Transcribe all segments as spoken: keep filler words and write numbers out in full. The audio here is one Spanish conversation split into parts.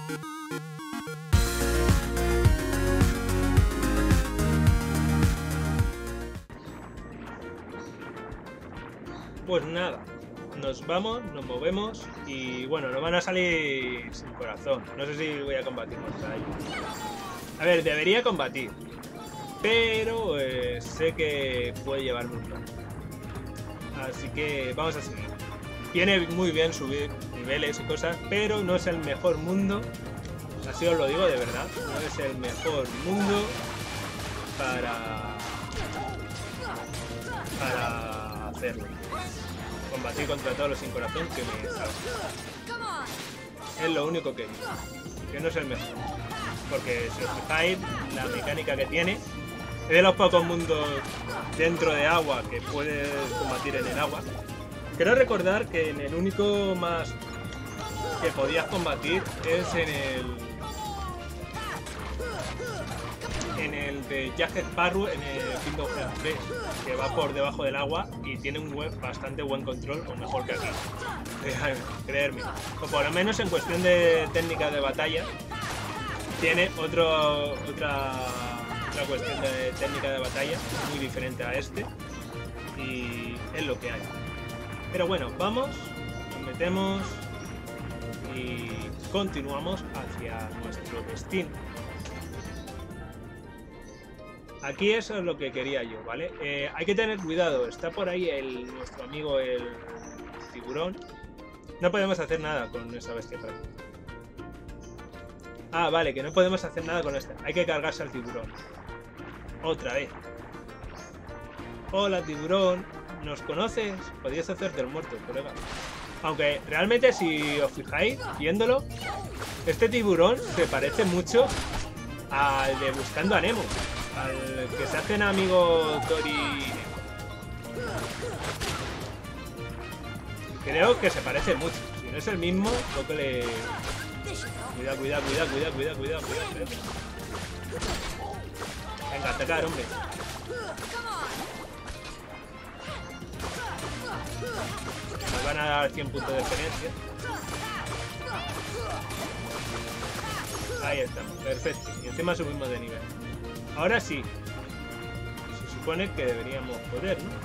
Pues nada, nos vamos, nos movemos y bueno, nos van a salir sin corazón. No sé si voy a combatir contra ellos. A ver, debería combatir, pero eh, sé que puede llevarme un rato. Así que vamos a seguir. Viene muy bien subir niveles y cosas, pero no es el mejor mundo. Así os lo digo de verdad, no es el mejor mundo para, para hacerlo. Combatir contra todos los sin corazón que me salgan. Es lo único que digo, que no es el mejor. Porque si os fijáis, la mecánica que tiene, es de los pocos mundos dentro de agua que puedes combatir en el agua. Quiero recordar que en el único más que podías combatir es en el en el de Jack Sparrow en el Kingdom Hearts tres, que va por debajo del agua y tiene un web bastante buen control, o mejor que aquí, creerme. O por lo menos en cuestión de técnica de batalla tiene otro, otra, otra cuestión de técnica de batalla muy diferente a este y es lo que hay. Pero bueno, vamos, nos metemos y continuamos hacia nuestro destino. Aquí eso es lo que quería yo, ¿vale? Eh, hay que tener cuidado, está por ahí el, nuestro amigo el tiburón. No podemos hacer nada con esa bestia por aquí. Ah, vale, que no podemos hacer nada con esta. Hay que cargarse al tiburón. Otra vez. Hola, tiburón. ¿Nos conoces? Podrías hacerte el muerto, colega. Aunque realmente si os fijáis, viéndolo, este tiburón se parece mucho al de Buscando a Nemo. Al que se hacen amigos Dory. Creo que se parece mucho. Si no es el mismo, lo que le... Cuidado, cuidado, cuidado, cuidado, cuidado, cuidado, cuidado. Venga, atacar, hombre. Nos van a dar cien puntos de experiencia. Ahí estamos, perfecto. Y encima subimos de nivel. Ahora sí. Se supone que deberíamos poder, ¿no?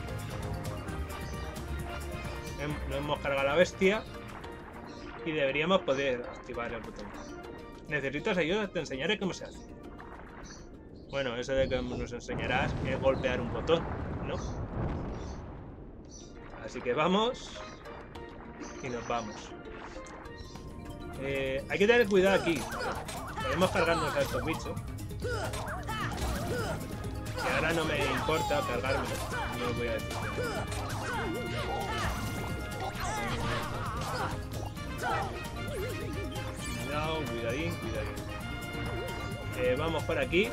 Nos hemos cargado la bestia. Y deberíamos poder activar el botón. ¿Necesitas ayuda? Te enseñaré cómo se hace. Bueno, eso de que nos enseñarás es golpear un botón, ¿no? Así que vamos. Y nos vamos. Eh, hay que tener cuidado aquí. Podemos cargarnos a estos bichos. Y ahora no me importa cargarme. No lo voy a decir. Cuidado, cuidadín, cuidadín. Eh, vamos por aquí.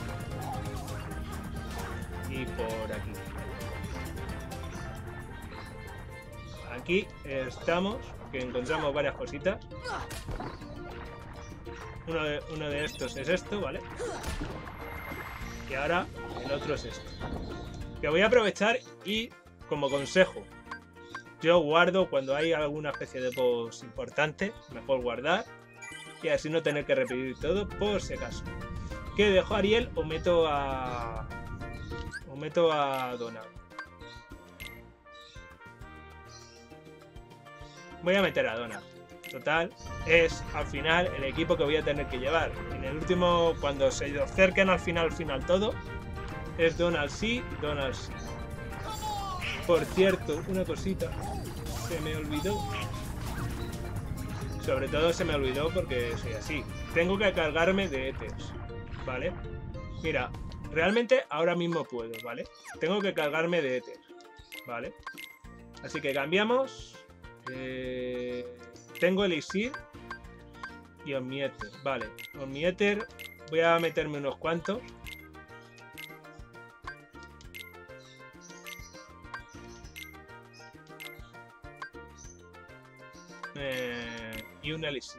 Y por aquí. Aquí estamos, que encontramos varias cositas. Uno de, uno de estos es esto, ¿vale? Y ahora el otro es esto. Que voy a aprovechar y, como consejo, yo guardo cuando hay alguna especie de boss importante, mejor guardar. Y así no tener que repetir todo por si acaso. ¿Qué dejo a Ariel o meto a... o meto a Donald? Voy a meter a Donald. Total, es al final el equipo que voy a tener que llevar. En el último, cuando se acerquen al final, al final todo, es Donald sí, Donald sí. Por cierto, una cosita, se me olvidó. Sobre todo se me olvidó porque soy así. Tengo que cargarme de Ethers, ¿vale? Mira, realmente ahora mismo puedo, ¿vale? Tengo que cargarme de Ethers, ¿vale? Así que cambiamos. Eh... Tengo Elixir y Omniether, vale. Omniether, voy a meterme unos cuantos. Eh, y un Elixir.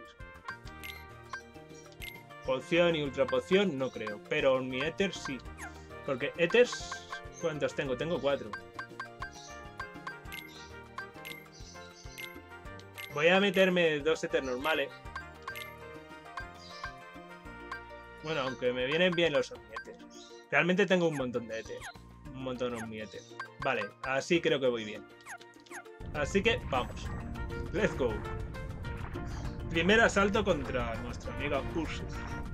Poción y ultra poción no creo, pero Omniether sí. Porque Ethers, ¿cuántos tengo? Tengo cuatro. Voy a meterme dos Ethers normales. Bueno, aunque me vienen bien los omnietes. Realmente tengo un montón de E T. Un montón de omnietes. Vale, así creo que voy bien. Así que vamos. Let's go. Primer asalto contra nuestra amiga Ursus.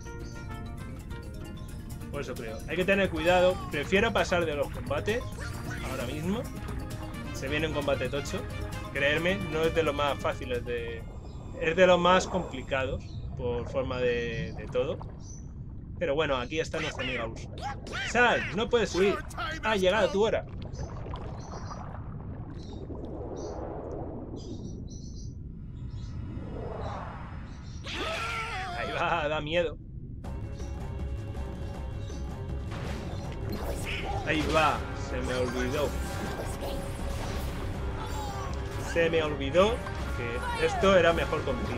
Por eso creo. Hay que tener cuidado. Prefiero pasar de los combates ahora mismo. Se viene un combate tocho. Creerme, no es de los más fáciles de... Es de los más complicados. Por forma de, de todo. Pero bueno, aquí está nuestra amiga Ursus. ¡Sal! ¡No puedes huir! ¡Ha llegado tu hora! Ahí va, da miedo. Ahí va, se me olvidó. Se me olvidó que esto era mejor contigo.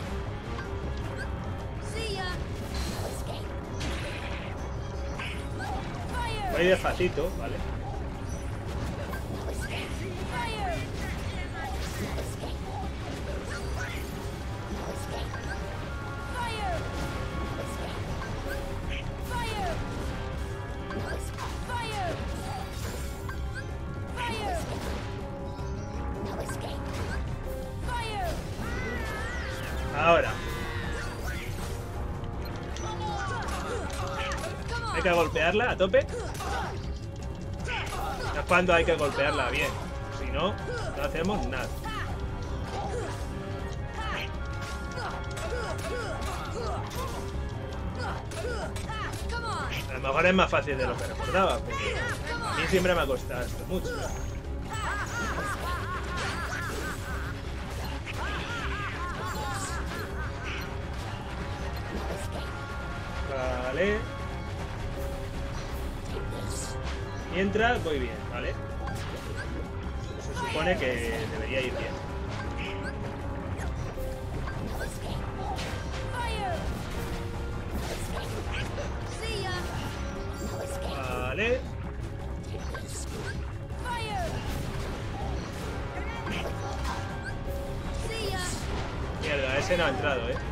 Voy despacito, ¿vale? Ahora. Hay que golpearla a tope. Es cuando hay que golpearla bien. Si no, no hacemos nada. A lo mejor es más fácil de lo que recordaba, porque a mí siempre me ha costado esto mucho. Vale. Mientras voy bien, ¿vale? Se supone que debería ir bien. Vale. Mierda, ese no ha entrado, ¿eh?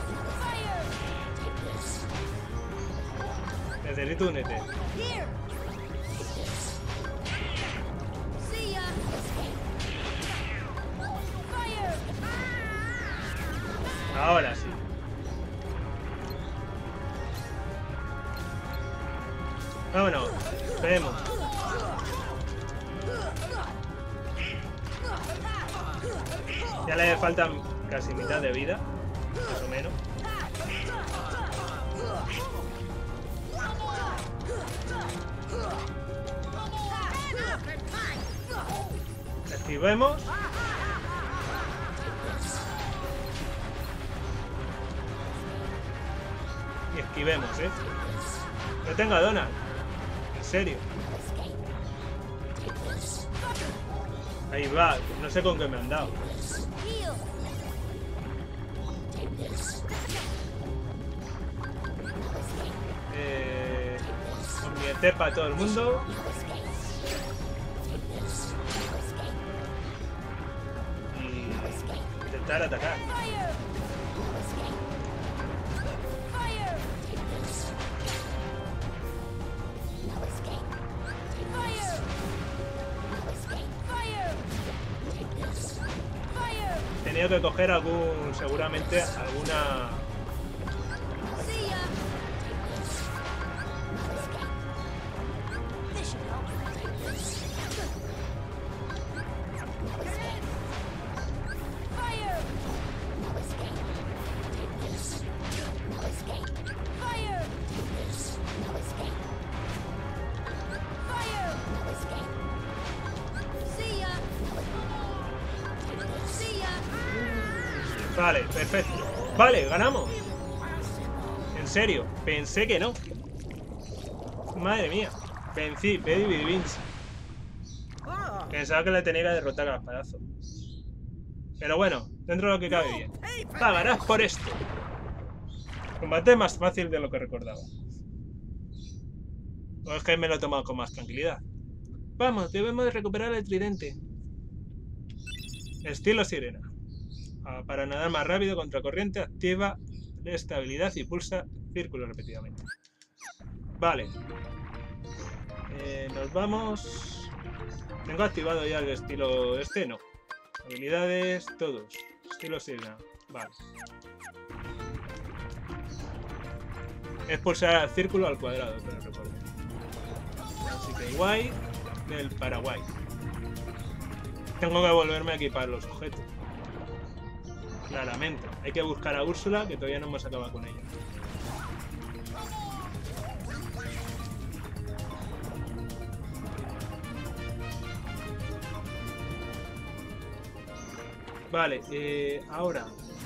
Necesito un E T. Ahora sí. Vámonos. Vemos. Ya le faltan casi mitad de vida, más o menos. Esquivemos. Y esquivemos, ¿eh? No tengo a Donald. En serio. Ahí va. No sé con qué me han dado. Eh, con mi E T para todo el mundo. Y intentar atacar. He tenido que coger algún, seguramente, alguna... Vale, perfecto. Vale, ganamos. En serio, pensé que no. Madre mía. Vencí, Baby Vinci. Pensaba que le tenía que derrotar a espadazo. Pero bueno, dentro de lo que cabe bien. Pagarás por esto. Combate más fácil de lo que recordaba. O es que me lo he tomado con más tranquilidad. Vamos, debemos de recuperar el tridente. Estilo sirena. Para nadar más rápido contra corriente, activa estabilidad y pulsa círculo repetidamente. Vale. Eh, nos vamos... Tengo activado ya el estilo este, no. Habilidades, todos. Estilo Sirena. Vale. Es pulsar al círculo al cuadrado, pero recuerdo. Así que guay del Paraguay. Tengo que volverme a equipar los objetos. Claramente. Hay que buscar a Úrsula, que todavía no hemos acabado con ella. Vale, eh, ahora...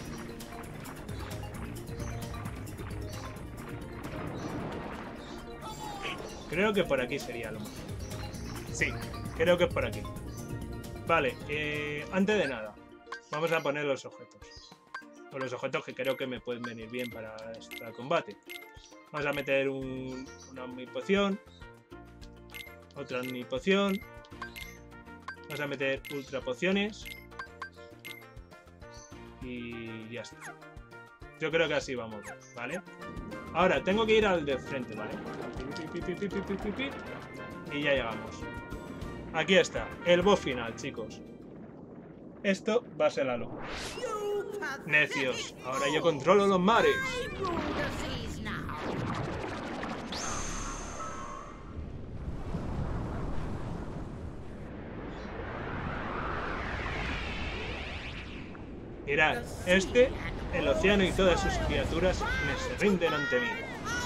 Creo que por aquí sería lo mejor. Sí, creo que es por aquí. Vale, eh, antes de nada, vamos a poner los objetos. O los objetos que creo que me pueden venir bien para este combate. Vamos a meter un, una omnipoción. Otra omnipoción. Vamos a meter ultra pociones. Y ya está. Yo creo que así vamos, ¿vale? Ahora, tengo que ir al de frente, ¿vale? Y ya llegamos. Aquí está, el boss final, chicos. Esto va a ser la locura. Necios, ahora yo controlo los mares. Mirad, este, el océano y todas sus criaturas me se rinden ante mí.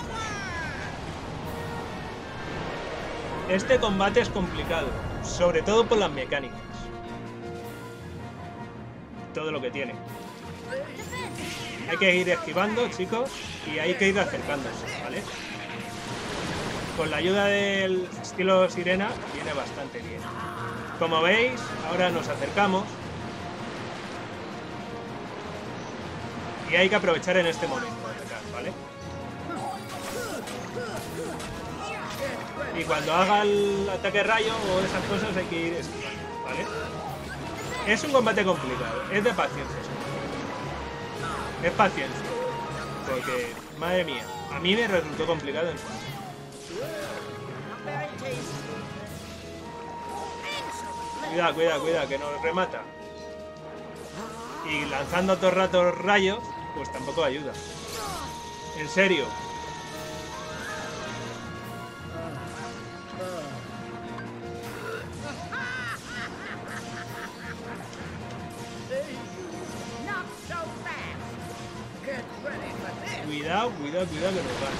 Este combate es complicado, sobre todo por las mecánicas. Todo lo que tiene. Hay que ir esquivando, chicos, y hay que ir acercándose, ¿vale? Con la ayuda del estilo Sirena viene bastante bien. Como veis, ahora nos acercamos. Y hay que aprovechar en este momento de atacar, ¿vale? Y cuando haga el ataque rayo o esas cosas hay que ir esquivando, ¿vale? Es un combate complicado, es de paciencia. Es paciencia. Porque, madre mía, a mí me resultó complicado en su caso. Cuidado, cuidado, cuidado, que nos remata. Y lanzando todo el rato rayos, pues tampoco ayuda. En serio. Cuidado, cuidado, cuidado que nos va.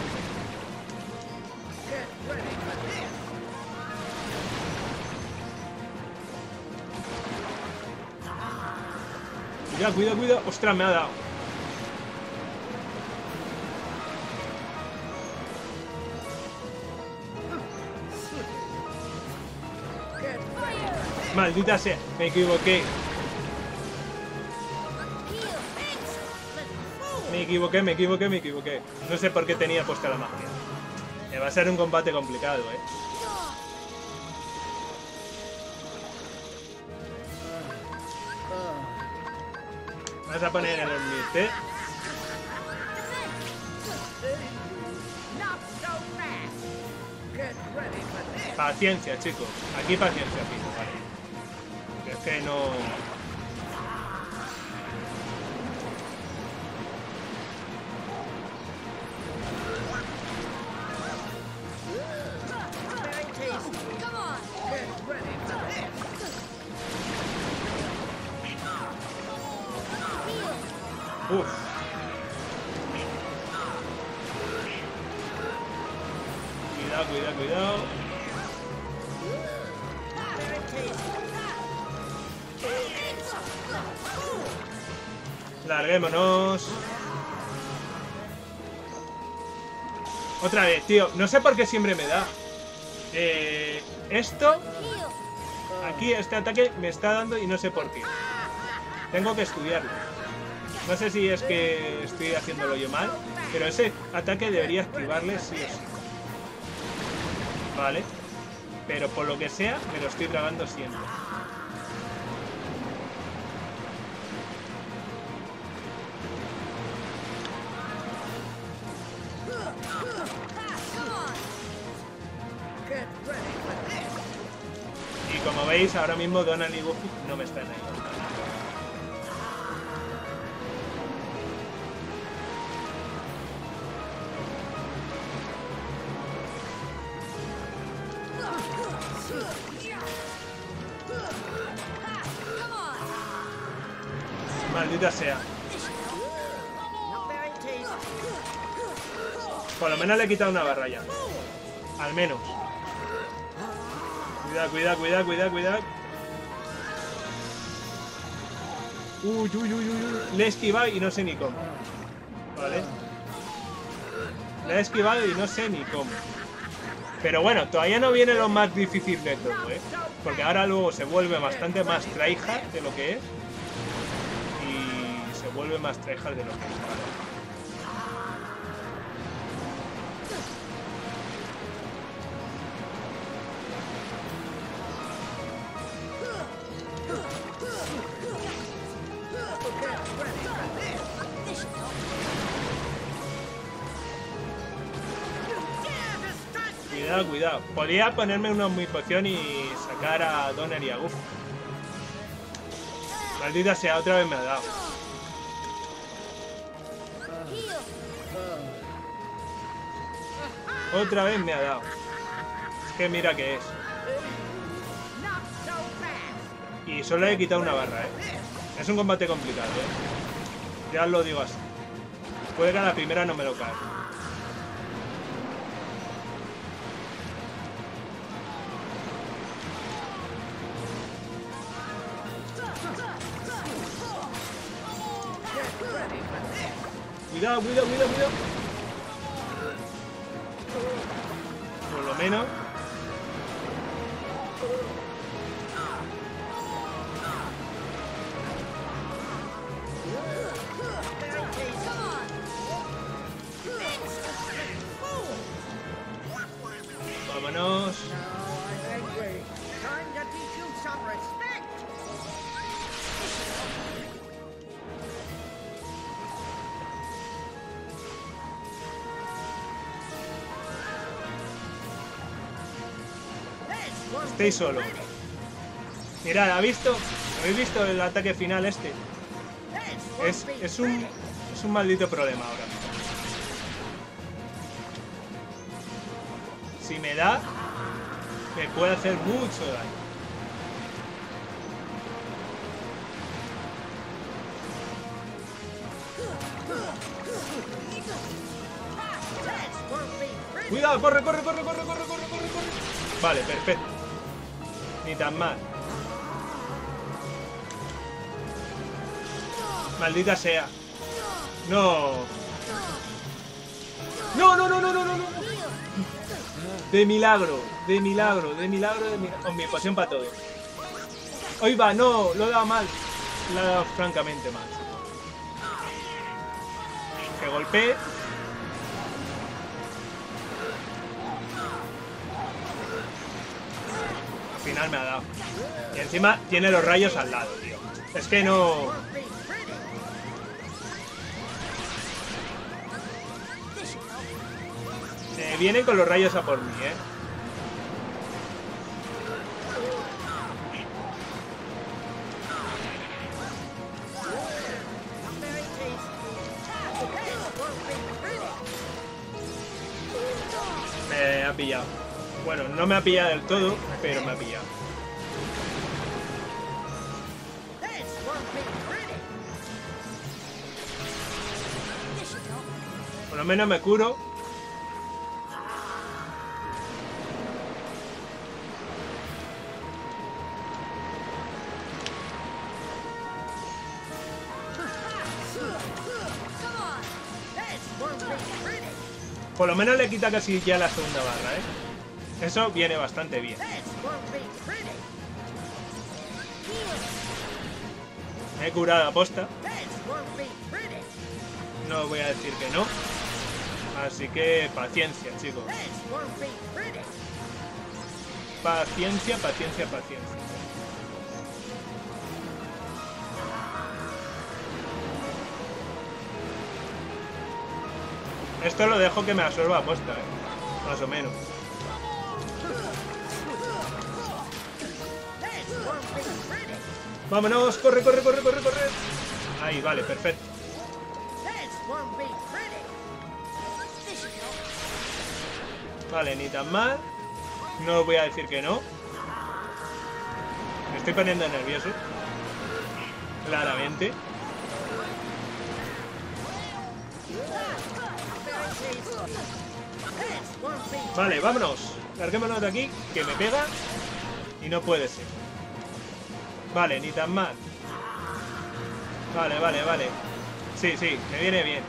Cuidado, cuidado, cuidado. Ostras, me ha dado. Maldita sea, me equivoqué. Me equivoqué, me equivoqué, me equivoqué. No sé por qué tenía puesta la magia. Me va a ser un combate complicado, eh. Vamos a poner el Omnite. Paciencia, chicos. Aquí paciencia, fijo, vale. Que es que no... Uf. Cuidado, cuidado, cuidado. Larguémonos. Otra vez, tío. No sé por qué siempre me da. Eh, esto... Aquí este ataque me está dando y no sé por qué. Tengo que estudiarlo. No sé si es que estoy haciéndolo yo mal, pero ese ataque debería esquivarle sí o sí. Vale. Pero por lo que sea, me lo estoy tragando siempre. veis, ahora mismo Donald y Goofy no me están ayudando. Maldita sea. Por lo menos le he quitado una barra ya. Al menos. Cuidado, cuidado, cuidado, cuidado, cuidado. Uy, uy, uy, uy. Le he esquivado y no sé ni cómo. Vale. Le he esquivado y no sé ni cómo. Pero bueno, todavía no viene lo más difícil de todo, ¿eh? Porque ahora luego se vuelve bastante más tryhard de lo que es. Y se vuelve más tryhard de lo que es, ¿vale? Cuidado, cuidado. Podría ponerme una muy poción y sacar a Donner y a Goofy. Maldita sea, otra vez me ha dado. Otra vez me ha dado. Es que mira que es. Y solo he quitado una barra, ¿eh? Es un combate complicado, ¿eh? Ya os lo digo así. Puede que a la primera no me lo cae. Cuidado, cuidado, cuidado, cuidado. Por lo menos. Vámonos. Estoy solo. Mirad, ¿ha visto? ¿Habéis visto el ataque final este? Es, es un es un maldito problema ahora. Si me da, me puede hacer mucho daño. Cuidado, corre, corre, corre, corre, corre, corre, corre, corre. Vale, perfecto. Ni tan mal. Maldita sea. No. No, no, no, no, no, no, no. De milagro, de milagro, de milagro, de milagro. Con mi poción para todo. Hoy va, no, lo he dado mal. Lo he dado francamente mal. Que golpee. Al final me ha dado. Y encima tiene los rayos al lado, tío. Es que no... Se vienen con los rayos a por mí, ¿eh? Me ha pillado. Bueno, no me ha pillado del todo, pero me ha pillado. Por lo menos me curo. Por lo menos le quita casi ya la segunda barra, ¿eh? Eso viene bastante bien. Me he curado a posta. No voy a decir que no. Así que paciencia, chicos. Paciencia, paciencia, paciencia. Esto lo dejo que me absorba a posta, ¿eh? Más o menos. Vámonos, corre, corre, corre, corre, corre. Ahí, vale, perfecto. Vale, ni tan mal. No os voy a decir que no. Me estoy poniendo nervioso. Claramente. Vale, vámonos. Larguémonos de aquí, que me pega. Y no puede ser. Vale, ni tan mal. Vale, vale, vale. Sí, sí, me viene bien.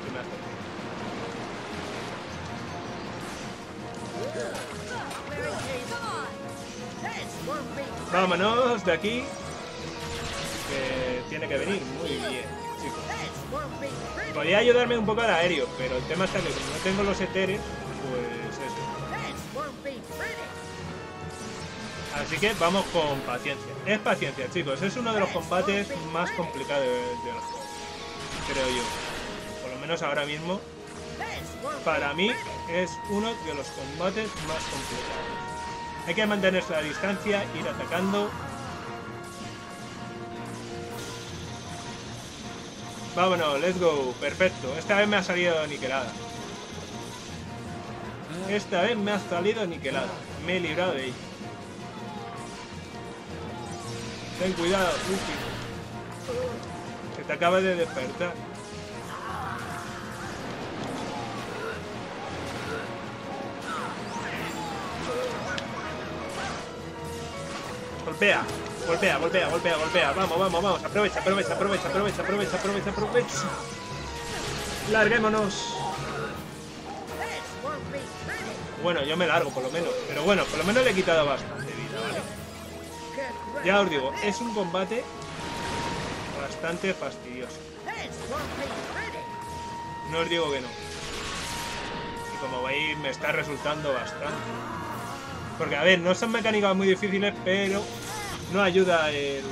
Vámonos de aquí. Que tiene que venir muy bien, chicos. Podría ayudarme un poco al aéreo, pero el tema está que como no tengo los éteres, pues eso. Así que vamos con paciencia. Es paciencia, chicos. Es uno de los combates más complicados del juego, creo yo. Por lo menos ahora mismo, para mí, es uno de los combates más complicados. Hay que mantenerse a la distancia, ir atacando. Vámonos, let's go. Perfecto. Esta vez me ha salido niquelada. Esta vez me ha salido niquelada. Me he librado de ella. Ten cuidado, Luffy. Que te acaba de despertar. Golpea, golpea, golpea, golpea, golpea. Vamos, vamos, vamos. Aprovecha, aprovecha, aprovecha, aprovecha, aprovecha, aprovecha, aprovecha. Larguémonos. Bueno, yo me largo por lo menos. Pero bueno, por lo menos le he quitado bastante vida, ¿vale? Ya os digo, es un combate bastante fastidioso. No os digo que no. Y como veis, me está resultando bastante. Porque, a ver, no son mecánicas muy difíciles, pero no ayuda el...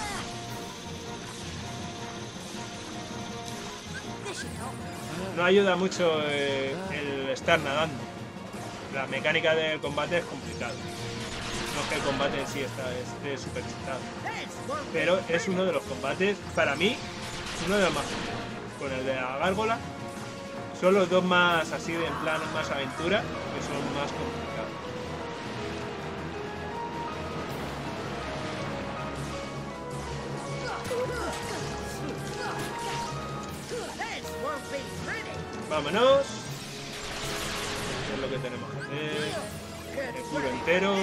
No ayuda mucho el, el estar nadando. La mecánica del combate es complicada. No es que el combate en sí está, esté súper chutado. Pero es uno de los combates, para mí, uno de los más complicados. Con el de la gárgola, son los dos más así de en plan más aventura, que son más complicados. Vámonos. ¿Qué es lo que tenemos que hacer? El culo entero.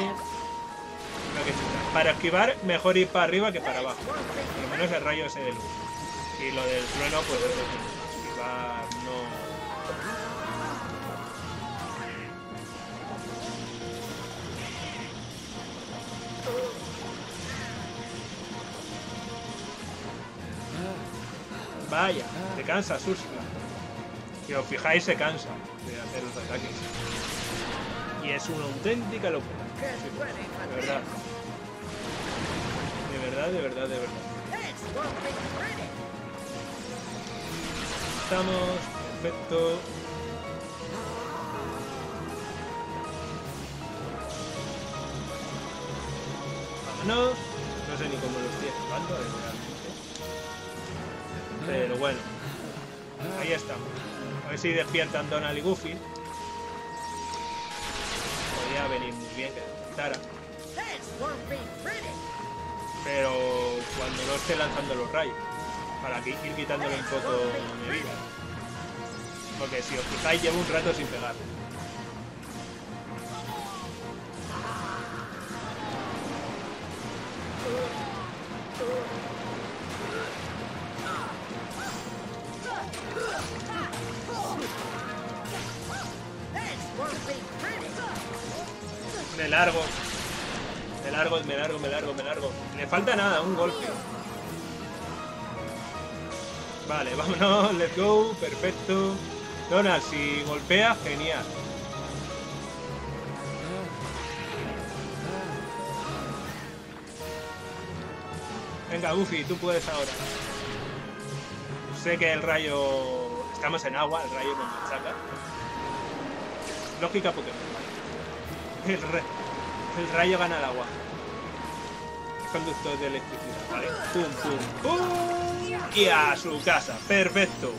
Para esquivar, mejor ir para arriba que para abajo. Por lo menos el rayo ese de luz. Y lo del trueno, pues es lo que esquivar no... Vaya, se cansa Úrsula. Si os fijáis, se cansa de hacer los ataques. Y es una auténtica locura. De verdad. De verdad, de verdad, de verdad. Estamos. Perfecto. Vámonos. No sé ni cómo lo estoy esquivando, realmente. Pero bueno. Ahí estamos. A ver si despiertan Donald y Goofy. Podría venir muy bien que despertara. Pero cuando no esté lanzando los rayos. Para ir quitándole un poco de vida. Porque si os fijáis, llevo un rato sin pegar. Me largo. Me largo, me largo, me largo, me largo. Le falta nada, un golpe. Vale, vámonos, let's go, perfecto. Donald, si golpea, genial. Venga, Goofy, tú puedes ahora. Sé que el rayo... Estamos en agua, el rayo nos machaca. Lógica Pokémon. El, re... el rayo gana el agua. conductor de electricidad, ¿vale? Pum, pum, pum. Y a su casa. Perfecto.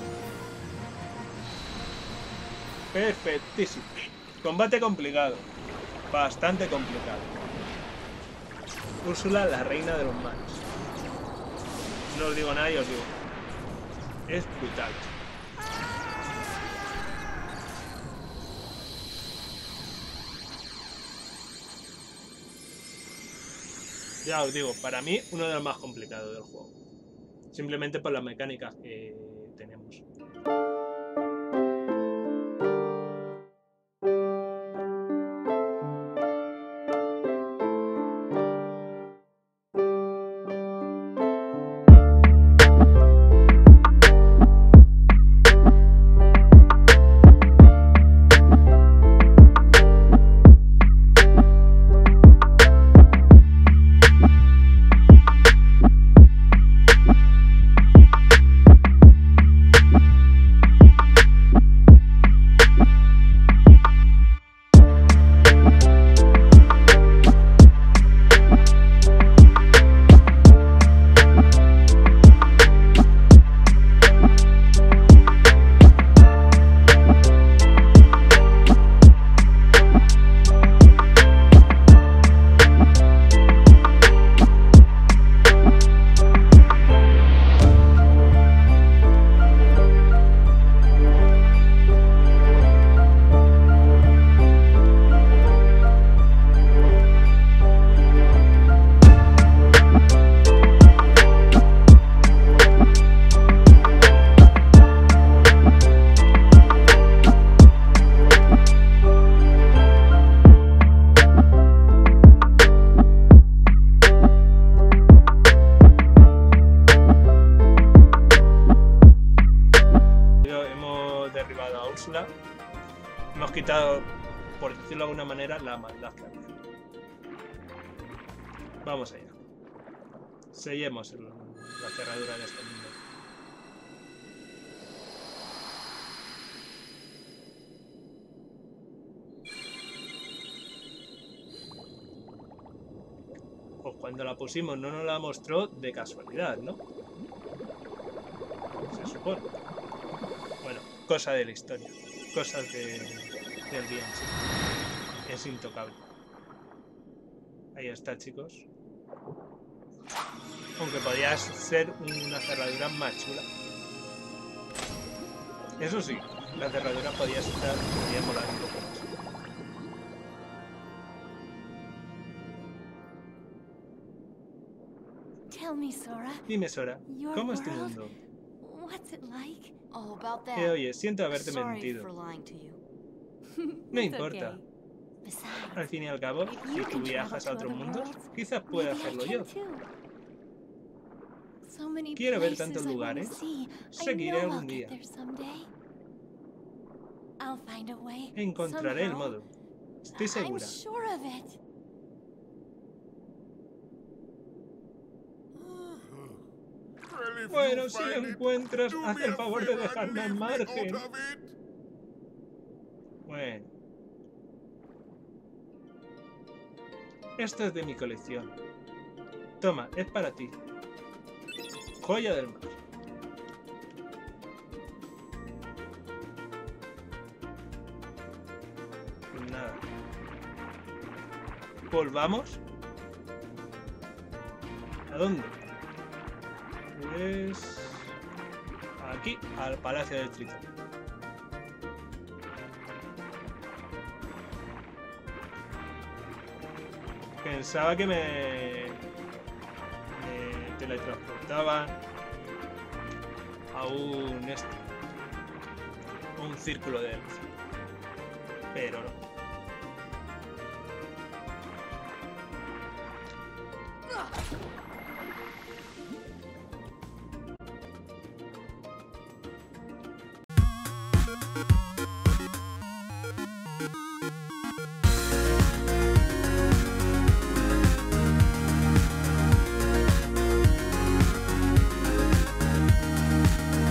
Perfectísimo. Combate complicado. Bastante complicado. Úrsula, la reina de los mares. No os digo nada y os digo. Es brutal. Ya os digo, para mí uno de los más complicados del juego. Simplemente por las mecánicas que tenemos. Hemos quitado, por decirlo de alguna manera, la maldad que había. Vamos allá. Sellemos el, la cerradura de este mundo. Pues cuando la pusimos no nos la mostró de casualidad, ¿no? Se supone. Bueno, cosa de la historia. Cosas de, del día en sí. Es intocable. Ahí está, chicos. Aunque podría ser una cerradura más chula. Eso sí, la cerradura podría estar, podría molar un poco más. Tell me, Sora. Dime, Sora, ¿cómo es tu mundo? What's it like? Oh, about that. Eh, oye, siento haberte Sorry mentido. for lying to you. No It's importa. okay. Besides, Al fin y al cabo, if si you tú can viajas a travel to otros other mundos, worlds, quizás pueda maybe I hacerlo can yo. too. So many Quiero ver places tantos I wanna lugares. see. Sé que I iré know algún I'll día. get there someday. I'll find a way. Encontraré el somehow. modo. Estoy I'm segura. sure of it. Bueno, si lo encuentras, haz el favor de dejarme al margen. Bueno. Esto es de mi colección. Toma, es para ti. Joya del mar. Pues nada. Volvamos. ¿A dónde? Pues... aquí, al Palacio del Tritón. Pensaba que me... me teletransportaban a un... este, un círculo de luz. Pero no.